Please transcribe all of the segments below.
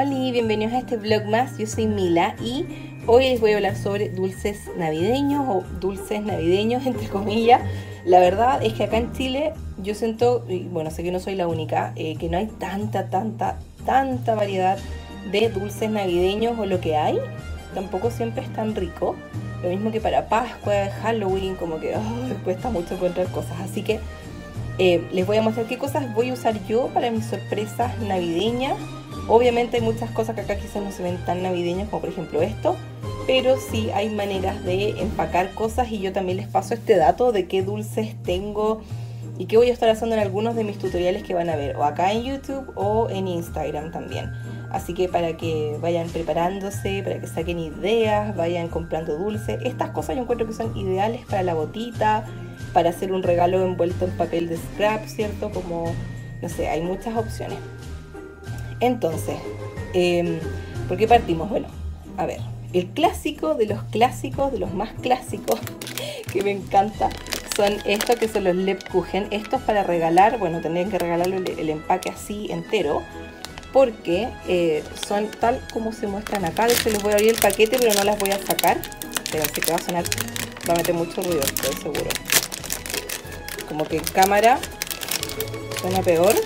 Hola, bienvenidos a este vlog más. Yo soy Mila y hoy les voy a hablar sobre dulces navideños o dulces navideños entre comillas. La verdad es que acá en Chile yo siento, y bueno, sé que no soy la única, que no hay tanta variedad de dulces navideños, o lo que hay tampoco siempre es tan rico. Lo mismo que para Pascua, Halloween, como que cuesta mucho encontrar cosas. Así que les voy a mostrar qué cosas voy a usar yo para mis sorpresas navideñas. Obviamente hay muchas cosas que acá quizás no se ven tan navideñas como por ejemplo esto, pero sí hay maneras de empacar cosas y yo también les paso este dato de qué dulces tengo y qué voy a estar haciendo en algunos de mis tutoriales que van a ver o acá en YouTube o en Instagram también. Así que para que vayan preparándose, para que saquen ideas, vayan comprando dulces. Estas cosas yo encuentro que son ideales para la botita, para hacer un regalo envuelto en papel de scrap, ¿cierto? Como, no sé, hay muchas opciones. Entonces, ¿por qué partimos? Bueno, a ver, el clásico de los más clásicos que me encanta son estos que son los Lebkuchen. Estos para regalar, bueno, tendrían que regalarlo el empaque así entero, porque son tal como se muestran acá. De hecho les voy a abrir el paquete, pero no las voy a sacar. Espérense que va a sonar, va a meter mucho ruido, estoy seguro. Como que en cámara suena peor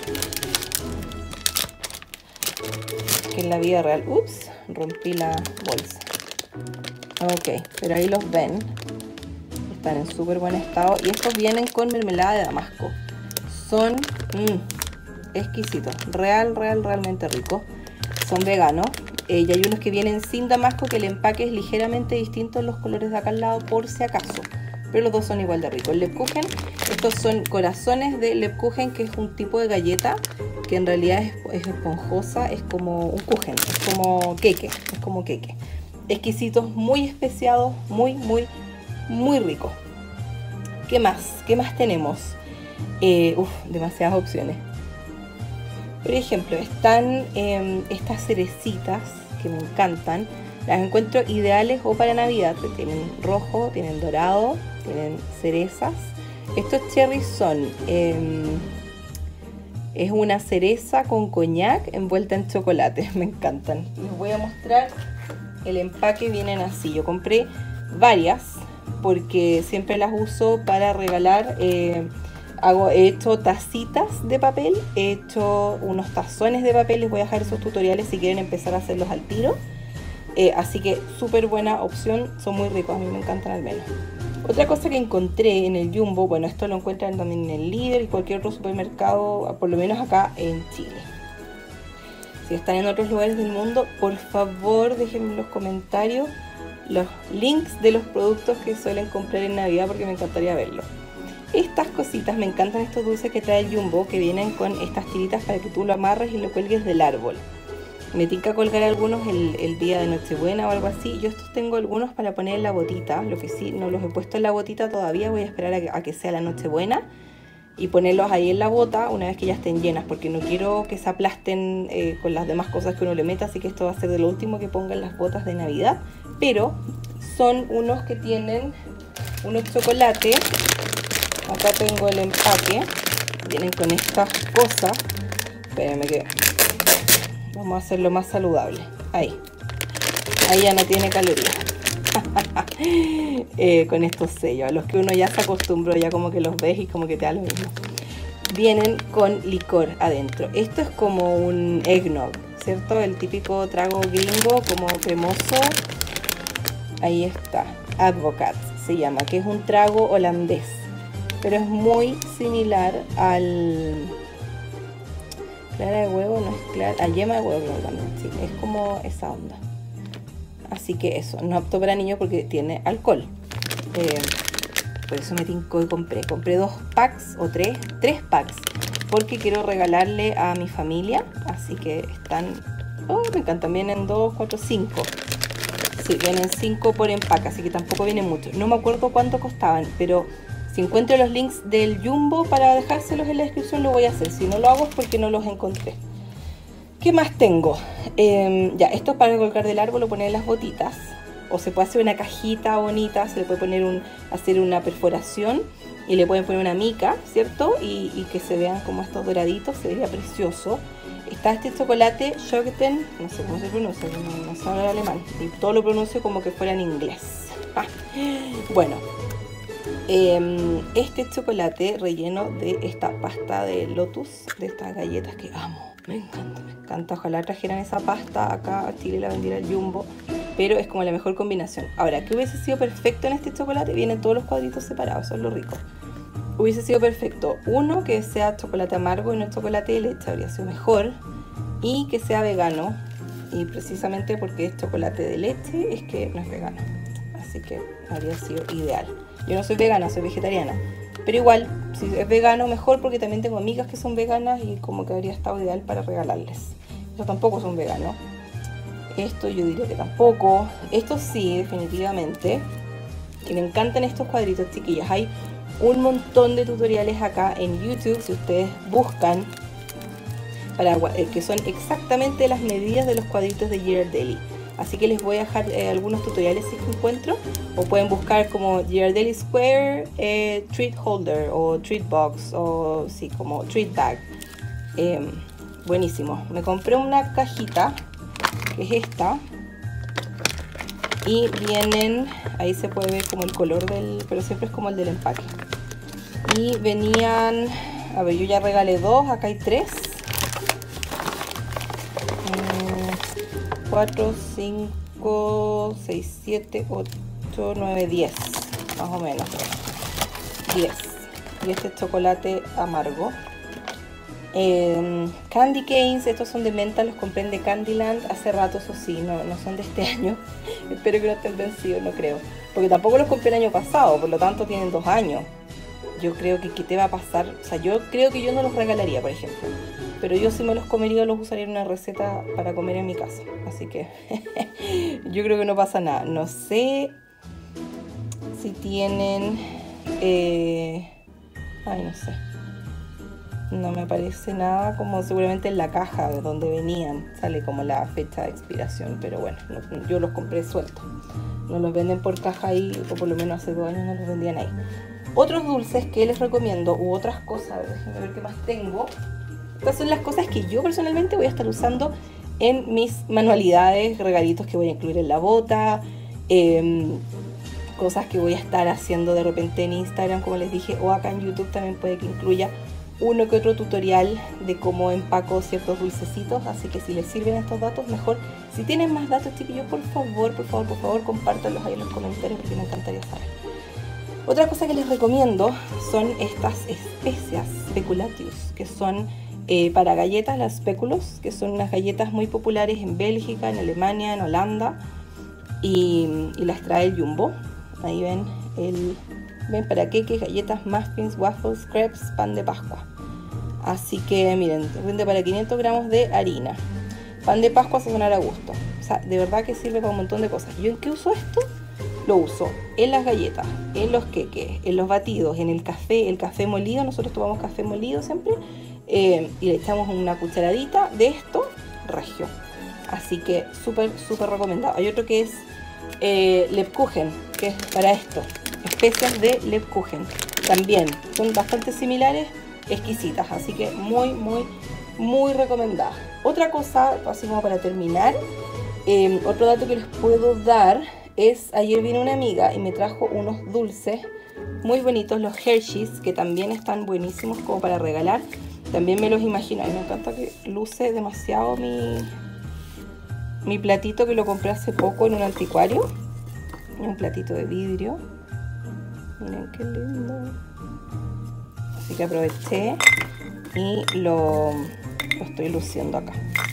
que en la vida real. Ups, rompí la bolsa. Ok, pero ahí los ven. Están en súper buen estado. Y estos vienen con mermelada de damasco. Son exquisitos. Realmente ricos. Son veganos. Y hay unos que vienen sin damasco, que el empaque es ligeramente distinto en los colores de acá al lado, por si acaso. Pero los dos son igual de ricos. El Lebkuchen, estos son corazones de Lebkuchen, que es un tipo de galleta que en realidad es esponjosa, es como un kuchen, es como queque, exquisitos, muy especiados, muy ricos. ¿Qué más? ¿Qué más tenemos? Demasiadas opciones. Por ejemplo, están estas cerecitas que me encantan. Las encuentro ideales o para Navidad. Tienen rojo, tienen dorado, tienen cerezas. Estos cherries son es una cereza con coñac envuelta en chocolate. Me encantan. Les voy a mostrar el empaque. Vienen así. Yo compré varias porque siempre las uso para regalar. He hecho tacitas de papel, he hecho unos tazones de papel. Les voy a dejar esos tutoriales si quieren empezar a hacerlos al tiro. Así que súper buena opción, son muy ricos, a mí me encantan al menos. Otra cosa que encontré en el Jumbo, bueno, esto lo encuentran también en el Líder y cualquier otro supermercado, por lo menos acá en Chile. Si están en otros lugares del mundo, por favor déjenme en los comentarios los links de los productos que suelen comprar en Navidad, porque me encantaría verlos. Estas cositas, me encantan estos dulces que trae el Jumbo, que vienen con estas tiritas para que tú lo amarres y lo cuelgues del árbol. Me tinca colgar algunos el día de Nochebuena o algo así. Yo estos tengo algunos para poner en la botita. Lo que sí, no los he puesto en la botita todavía. Voy a esperar a que sea la Nochebuena y ponerlos ahí en la bota una vez que ya estén llenas, porque no quiero que se aplasten con las demás cosas que uno le meta. Así que esto va a ser de lo último que ponga en las botas de Navidad. Pero son unos que tienen unos chocolates. Acá tengo el empaque. Vienen con estas cosas. Espérenme que... vamos a hacerlo más saludable. Ahí ya no tiene calorías. Con estos sellos, a los que uno ya se acostumbró, ya como que los ves y como que te da lo mismo. Vienen con licor adentro. Esto es como un eggnog, ¿cierto? El típico trago gringo, como cremoso. Ahí está. Advocaat se llama, que es un trago holandés. Pero es muy similar al... clara de huevo, no es clara, a yema de huevo también, sí, es como esa onda. Así que eso, no apto para niños porque tiene alcohol. Por eso me tincó y compré 2 packs o 3 packs, porque quiero regalarle a mi familia. Así que están, me encantan, vienen 2, 4, 5. Sí, vienen 5 por empaque, así que tampoco vienen muchos. No me acuerdo cuánto costaban, pero si encuentro los links del Jumbo para dejárselos en la descripción, lo voy a hacer. Si no lo hago es porque no los encontré. ¿Qué más tengo? Ya, esto es para colgar del árbol o poner en las botitas. o se puede hacer una cajita bonita, se le puede poner hacer una perforación y le pueden poner una mica, ¿cierto? Y que se vean como estos doraditos, se vería precioso. Está este chocolate Schoeten, no sé cómo se pronuncia, no sé hablar alemán, y todo lo pronuncio como que fuera en inglés. Bueno, este chocolate relleno de esta pasta de Lotus, de estas galletas que amo, me encanta. Ojalá trajeran esa pasta acá a Chile, la vendiera el Jumbo, pero es como la mejor combinación. Ahora, ¿qué hubiese sido perfecto en este chocolate? Vienen todos los cuadritos separados, eso es lo rico. Hubiese sido perfecto, uno, que sea chocolate amargo y no chocolate de leche, habría sido mejor, y que sea vegano, y precisamente porque es chocolate de leche es que no es vegano, así que habría sido ideal. Yo no soy vegana, soy vegetariana, pero igual, si es vegano mejor, porque también tengo amigas que son veganas y como que habría estado ideal para regalarles. Ellos tampoco son veganos, esto yo diría que tampoco, esto sí, definitivamente, que me encantan estos cuadritos, chiquillas. Hay un montón de tutoriales acá en YouTube, si ustedes buscan, que son exactamente las medidas de los cuadritos de Ghirardelli. Así que les voy a dejar algunos tutoriales si que encuentro, o pueden buscar como Ghirardelli Square Treat Holder o Treat Box, o sí, como Treat Bag. Buenísimo. Me compré una cajita, que es esta, y vienen, ahí se puede ver como el color pero siempre es como el del empaque. Y venían, a ver, yo ya regalé 2, acá hay 3. 4, 5, 6, 7, 8, 9, 10, más o menos. 10. Y este es chocolate amargo. Candy canes, estos son de menta, los compré en The Candyland hace rato, eso sí, no son de este año. Espero que no estén vencidos, no creo. Porque tampoco los compré el año pasado, por lo tanto tienen 2 años. Yo creo que ¿qué te va a pasar? O sea, yo creo que yo no los regalaría, por ejemplo. Pero yo si me los comería, los usaría en una receta para comer en mi casa. Así que yo creo que no pasa nada. No sé si tienen... ay, no sé. No me aparece nada, como seguramente en la caja de donde venían sale como la fecha de expiración. Pero bueno, yo los compré sueltos. No los venden por caja ahí, o por lo menos hace 2 años no los vendían ahí. Otros dulces que les recomiendo, u otras cosas, déjenme ver qué más tengo. Estas son las cosas que yo personalmente voy a estar usando en mis manualidades, regalitos que voy a incluir en la bota, cosas que voy a estar haciendo de repente en Instagram, como les dije, o acá en YouTube también puede que incluya uno que otro tutorial de cómo empaco ciertos dulcecitos, así que si les sirven estos datos, mejor. Si tienen más datos, chiquillos, por favor, compártanlos ahí en los comentarios porque me encantaría saber. Otra cosa que les recomiendo son estas especias speculatius, que son para galletas, las speculos, que son unas galletas muy populares en Bélgica, en Alemania, en Holanda, y las trae el Jumbo. Ahí ven para queques, galletas, muffins, waffles, crepes, pan de Pascua. Así que miren, rinde para 500 gramos de harina. Pan de Pascua se sonar a gusto. O sea, de verdad que sirve para un montón de cosas. ¿Yo en qué uso esto? Lo uso en las galletas, en los queques, en los batidos, en el café molido. Nosotros tomamos café molido siempre, y le echamos una cucharadita de esto regio. Así que súper recomendado. Hay otro que es Lebkuchen, que es para esto, especias de Lebkuchen. También son bastante similares, exquisitas, así que muy recomendadas. Otra cosa, así como para terminar, otro dato que les puedo dar es, ayer vino una amiga y me trajo unos dulces muy bonitos, los Hershey's, que también están buenísimos como para regalar. También me los imagino, y me encanta que luce demasiado mi platito, que lo compré hace poco en un anticuario. Un platito de vidrio. Miren qué lindo. Así que aproveché y lo estoy luciendo acá.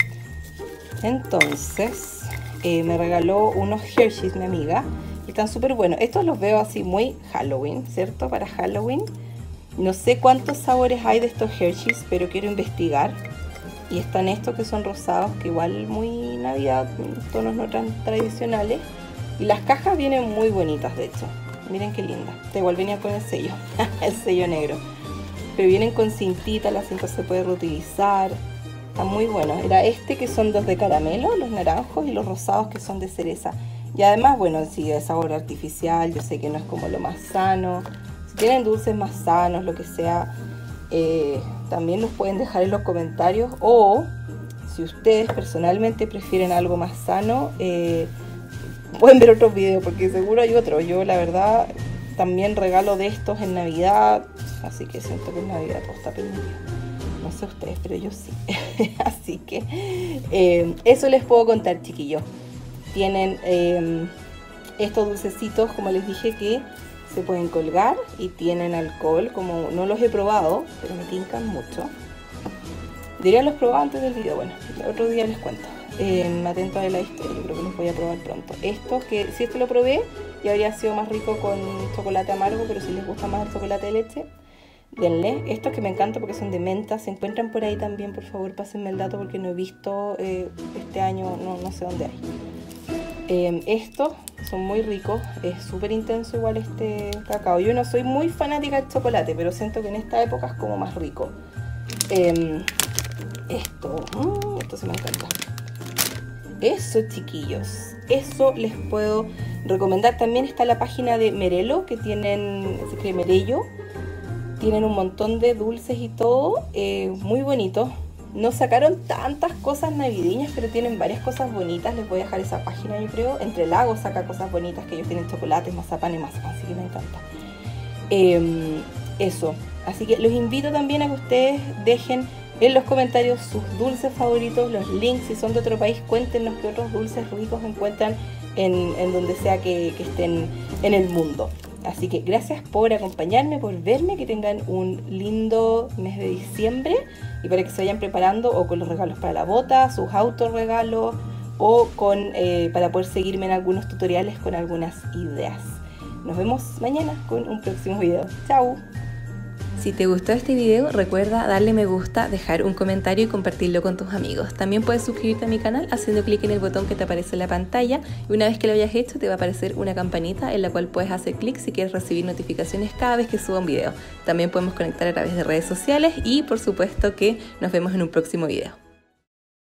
Entonces, me regaló unos Hershey's mi amiga. Y están súper buenos. Estos los veo así muy Halloween, ¿cierto? Para Halloween. No sé cuántos sabores hay de estos Hershey's, pero quiero investigar. Y están estos que son rosados, que igual muy Navidad, tonos no tan tradicionales. Y las cajas vienen muy bonitas, de hecho. Miren qué linda. Esta igual venía con el sello, el sello negro. Pero vienen con cintita, la cinta se puede reutilizar. Están muy buenos. Era este que son 2 de caramelo, los naranjos, y los rosados que son de cereza. Y además, bueno, si es sabor artificial, yo sé que no es como lo más sano. Si tienen dulces más sanos, lo que sea, también los pueden dejar en los comentarios. O si ustedes personalmente prefieren algo más sano, pueden ver otros videos, porque seguro hay otros. Yo la verdad también regalo de estos en Navidad, así que siento que en Navidad todo está permitido. No sé ustedes, pero yo sí. Así que eso les puedo contar, chiquillos. Tienen estos dulcecitos, como les dije, que se pueden colgar y tienen alcohol. Como no los he probado, pero me tincan mucho. Diría los probado antes del video. Bueno, otro día les cuento. Atento a la historia, yo creo que los voy a probar pronto. Esto, que si esto lo probé, ya habría sido más rico con chocolate amargo, pero si les gusta más el chocolate de leche, denle. Estos que me encantan porque son de menta, se encuentran por ahí también, por favor pásenme el dato porque no he visto este año, no sé dónde hay. Estos son muy ricos, es súper intenso igual este cacao. Yo no soy muy fanática del chocolate, pero siento que en esta época es como más rico. Esto se me encanta. Eso, chiquillos, eso les puedo recomendar. También está la página de Merelo, que tienen, se escribe Merello. Tienen un montón de dulces y todo, muy bonito. No sacaron tantas cosas navideñas, pero tienen varias cosas bonitas. Les voy a dejar esa página, yo creo. Entre Lagos saca cosas bonitas, que ellos tienen chocolates, mazapán y mazapán, así que me encanta. Eso, así que los invito también a que ustedes dejen en los comentarios sus dulces favoritos, los links. Si son de otro país, cuéntenos qué otros dulces ricos encuentran en donde sea que estén en el mundo. Así que gracias por acompañarme, por verme, que tengan un lindo mes de diciembre y para que se vayan preparando o con los regalos para la bota, sus autorregalos o para poder seguirme en algunos tutoriales con algunas ideas. Nos vemos mañana con un próximo video. ¡Chao! Si te gustó este video, recuerda darle me gusta, dejar un comentario y compartirlo con tus amigos. También puedes suscribirte a mi canal haciendo clic en el botón que te aparece en la pantalla y una vez que lo hayas hecho te va a aparecer una campanita en la cual puedes hacer clic si quieres recibir notificaciones cada vez que suba un video. También podemos conectar a través de redes sociales y por supuesto que nos vemos en un próximo video.